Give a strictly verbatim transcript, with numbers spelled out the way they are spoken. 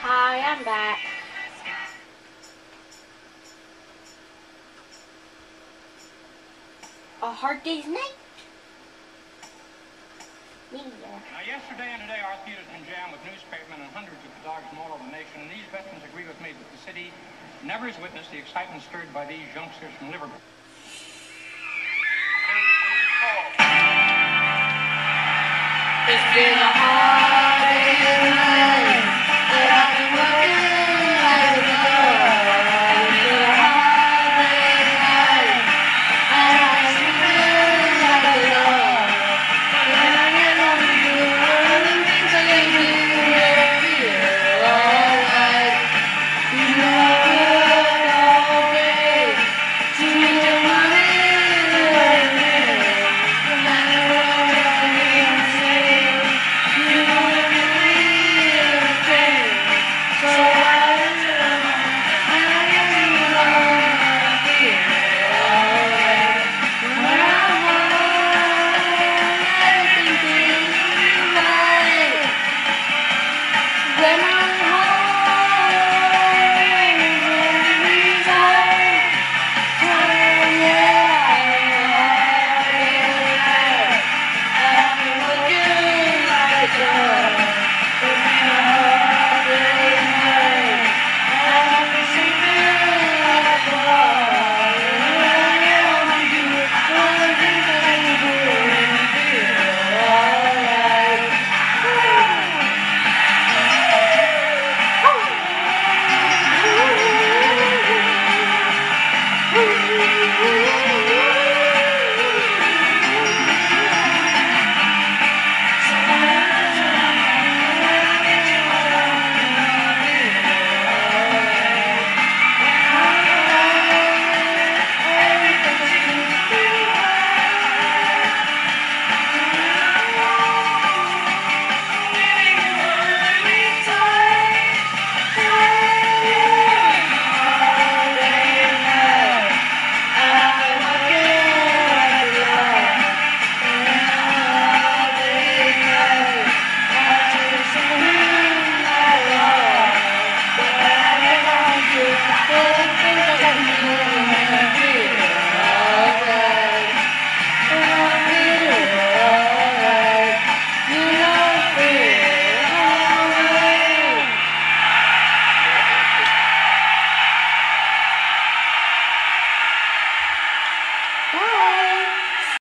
Hi, I'm back. A hard day's night. Me there. Now, yesterday and today, our theater's been jammed with newspapermen and hundreds of dogs from all over the nation, and these veterans agree with me that the city never has witnessed the excitement stirred by these youngsters from Liverpool. It's been a hard day's night, but I've been working like a dog. It's been a hard day's night, and I've been feeling like a dog. When I get home to do all the things I can do, I feel alright. You know I work all day to make the money that I make. No matter what I can say, you know that you feel the pain. So I listen, and I get you along, and I feel alright. When I'm home, everything feels right. When I'm